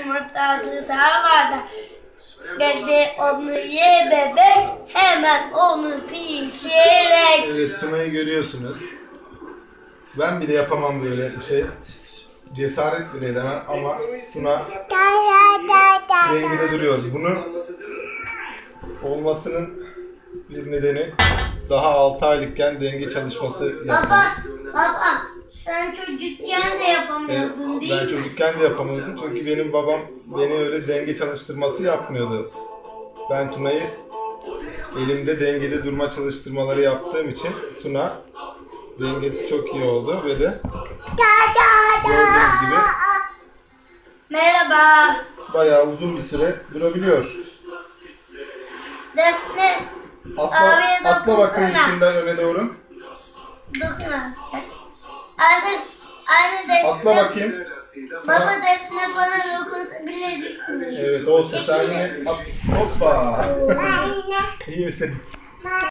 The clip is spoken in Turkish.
yumurtası tavada. Geldi onu ye bebek, hemen onu pişirerek. Evet, Tuna'yı görüyorsunuz. Ben bile yapamam böyle bir şey. Cesaret bile edemem ama Tuna dengede duruyor. Bunun olmasının bir nedeni daha 6 aylıkken denge çalışması yapmamız. Baba, sen çocukken de yapamıyordun değil mi? Ben çocukken de yapamıyordum çünkü benim babam beni öyle denge çalıştırması yapmıyordu. Ben Tuna'yı elimde dengede durma çalıştırmaları yaptığım için Tuna dengesi çok iyi oldu ve de gördüğünüz gibi Merhaba. bayağı uzun bir süre durabiliyor. Defne. Atla bakayım içinden öne doğru. Dokun. Anne Defne. Atla bakayım. Baba Defne bana dokunsa bile düşmüyor. Evet olsun sen yine hoppa. İyi misin?